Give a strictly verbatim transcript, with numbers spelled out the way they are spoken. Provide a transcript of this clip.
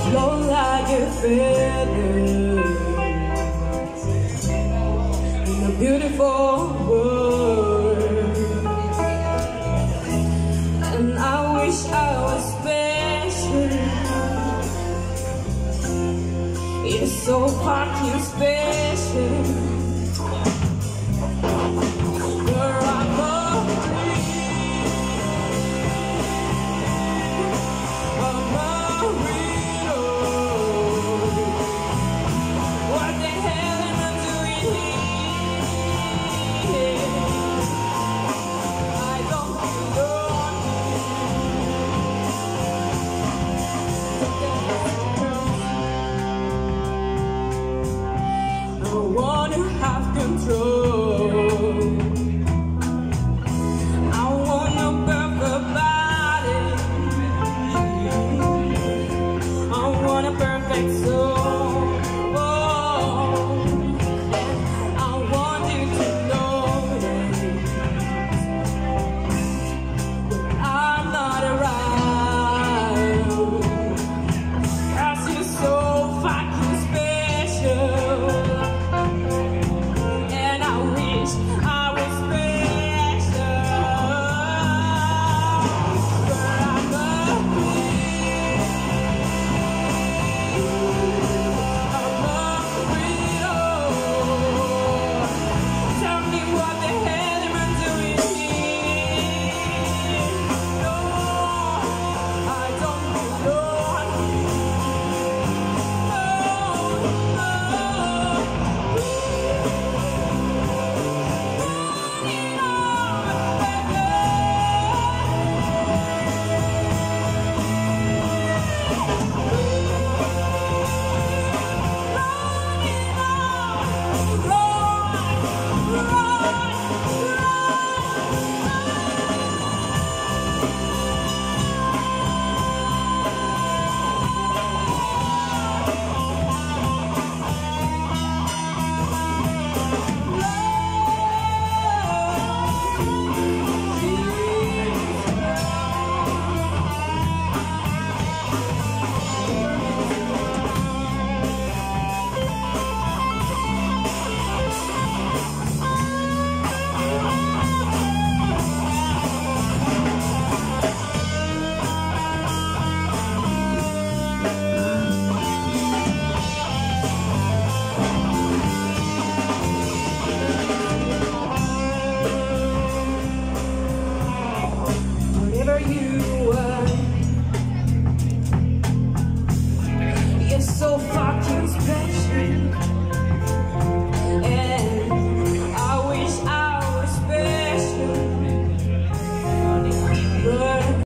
flow like a feather in a beautiful world. And I wish I was special. It's so fucking special. Girl, I'm a control. I want a perfect body. I want a perfect soul. Oh, and I want you to know that I'm not around, 'cause you're so fucking special. So fucking special.